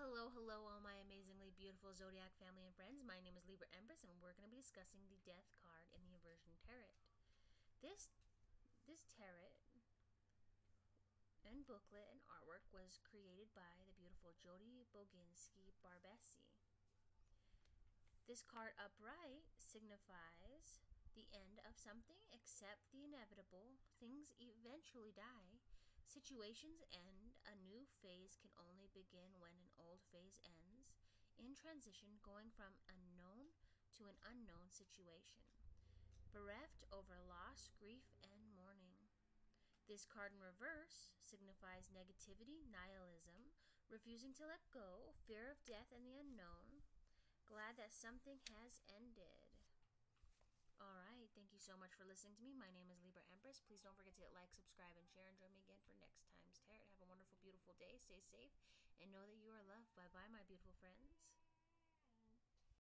Hello, hello, all my amazingly beautiful Zodiac family and friends. My name is Libra Empress, and we're going to be discussing the Death card in the Inversion Tarot. This tarot and booklet and artwork was created by the beautiful Jody Boginski Barbesi. This card upright signifies the end of something, accept the inevitable, things eventually die, situations end, a new phase can only begin when an old phase ends, in transition going from unknown to an unknown situation, bereft over loss, grief, and mourning. This card in reverse signifies negativity, nihilism, refusing to let go, fear of death and the unknown, glad that something has ended. Alright, thank you so much for listening to me. My name is Libra Empress. Please don't forget to hit like, subscribe, and share, and join me again for next time's tarot. Have a wonderful, beautiful day. Stay safe, and know that you are loved.